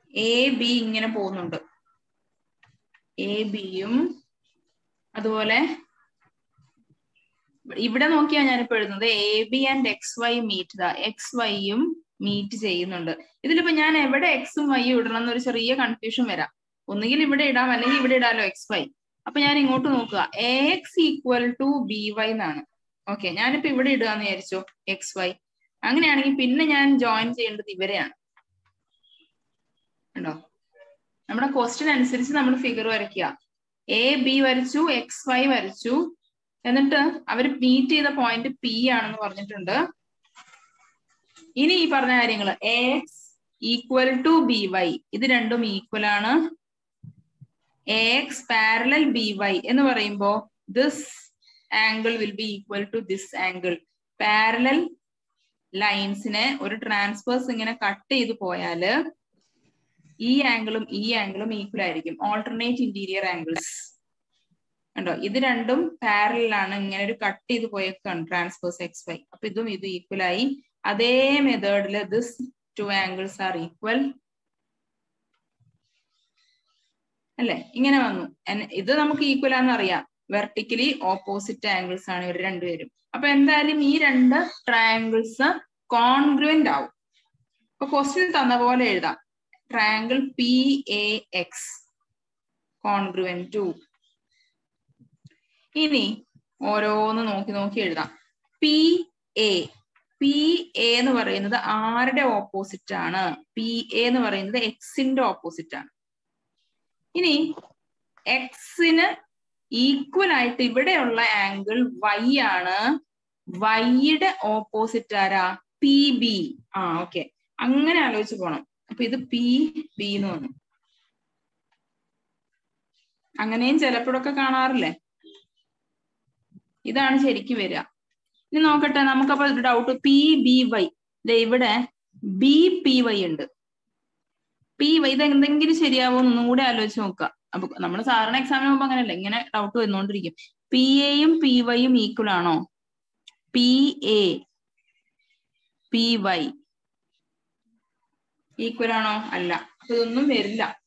A B ഇങ്ങനെ പോകുന്നുണ്ട്. A ബിയും അതുപോലെ ഇവിടെ നോക്കിയാ ഞാനിപ്പോ എഴുതുന്നത് A B and X Y meet X വൈയും മീറ്റ് ചെയ്യുന്നുണ്ട്. ഇതിലിപ്പോ ഞാൻ എവിടെ എക്സും വൈയും ഇടണം എന്നൊരു ചെറിയ കൺഫ്യൂഷൻ വരാം. ഒന്നുകിൽ ഇവിടെ ഇടാം അല്ലെങ്കിൽ ഇവിടെ ഇടാലോ എക്സ് വൈ. അപ്പൊ ഞാൻ ഇങ്ങോട്ട് നോക്കുക, A X equal to B Y എന്നാണ്. ഓക്കെ, ഞാനിപ്പോ ഇവിടെ ഇടുകയെന്ന് വിചാരിച്ചോ എക്സ് വൈ. അങ്ങനെയാണെങ്കിൽ പിന്നെ ഞാൻ ജോയിൻ ചെയ്യേണ്ടത് ഇവരെയാണ്. ഉണ്ടോ? നമ്മുടെ ക്വസ്റ്റ്യൻ അനുസരിച്ച് നമ്മൾ ഫിഗർ വരയ്ക്കുക. എ ബി വരച്ചു, എക്സ് വൈ വരച്ചു, എന്നിട്ട് അവർ മീറ്റ് ചെയ്ത പോയിന്റ് പി ആണെന്ന് പറഞ്ഞിട്ടുണ്ട്. ഇനി ഈ പറഞ്ഞ കാര്യങ്ങൾ A X equal to B Y, ഇത് രണ്ടും ഈക്വൽ ആണ്. A X parallel B Y എന്ന് പറയുമ്പോൾ this angle will be equal to this angle. Parallel ലൈൻസിനെ ഒരു ട്രാൻസ്ഫേഴ്സ് ഇങ്ങനെ കട്ട് ചെയ്ത് പോയാല് ഈ ആംഗിളും ഈ ആംഗിളും ഈക്വൽ ആയിരിക്കും. ഓൾട്ടർനേറ്റ് ഇന്റീരിയർ ആംഗിൾസ് കണ്ടോ? ഇത് രണ്ടും പാരലൽ ആണ്. ഇങ്ങനെ ഒരു കട്ട് ചെയ്ത് പോയേക്കാണ് ട്രാൻസ്ഫേഴ്സ് എക്സ് വൈ. അപ്പൊ ഇതും ഇത് ഈക്വൽ ആയി. അതേ മെത്തേഡില് this two angles are equal അല്ലെ? ഇങ്ങനെ വന്നു. ഇത് നമുക്ക് ഈക്വൽ ആണെന്ന് അറിയാം. വെർട്ടിക്കലി ഓപ്പോസിറ്റ് ആംഗിൾസ് ആണ് ഇവർ രണ്ടുപേരും. അപ്പൊ എന്തായാലും ഈ രണ്ട് ട്രയാംഗിൾസ് കോൺഗ്രുവന്റ് ആവും. അപ്പൊ ക്വസ്റ്റ്യൻ തന്ന പോലെ എഴുതാം. Triangle P A X congruent to. ഇനി ഓരോന്ന് നോക്കി നോക്കി എഴുതാം. പി എ എന്ന് പറയുന്നത് ആരുടെ ഓപ്പോസിറ്റ് ആണ്? പി എ എന്ന് പറയുന്നത് എക്സിന്റെ ഓപ്പോസിറ്റ് ആണ്. ഇനി എക്സിന് ഈക്വൽ ആയിട്ട് ഇവിടെയുള്ള ആംഗിൾ വൈ ആണ്. വൈയുടെ ഓപ്പോസിറ്റ് ആരാ? P B. ഓക്കെ, അങ്ങനെ ആലോചിച്ച് പോണം. അപ്പൊ ഇത് പി ബി എന്ന് വന്നു. അങ്ങനെയും ചിലപ്പോഴൊക്കെ കാണാറില്ലേ? ഇതാണ് ശരിക്കും വരിക. ഇനി നോക്കട്ടെ, നമുക്കപ്പോ ഡൗട്ട് പി ബി വൈ. ഇവിടെ ബി പി വൈ ഉണ്ട്. പി വൈ ഇത് എന്തെങ്കിലും ശരിയാവോ ഒന്നും കൂടെ ആലോചിച്ച് നോക്കുക. അപ്പൊ നമ്മൾ സാധാരണ എക്സാമിന് പോകുമ്പോ അങ്ങനെയല്ല, ഇങ്ങനെ ഡൗട്ട് വന്നുകൊണ്ടിരിക്കും. പി എയും പി വൈയും ഈക്വൽ ആണോ? P A P Y equal ആണോ? അല്ല. അപ്പൊ ഇതൊന്നും വരില്ല.